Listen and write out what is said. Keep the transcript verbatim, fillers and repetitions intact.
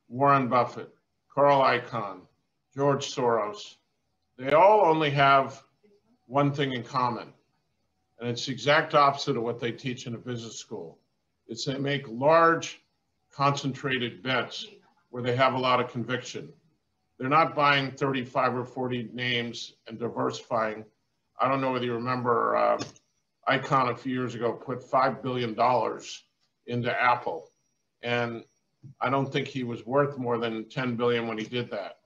Warren Buffett, Carl Icahn, George Soros, they all only have one thing in common. And it's the exact opposite of what they teach in a business school. It's they make large, concentrated bets where they have a lot of conviction. They're not buying thirty-five or forty names and diversifying. I don't know whether you remember, uh, Icahn a few years ago put five billion dollars into Apple. And I don't think he was worth more than ten billion dollars when he did that.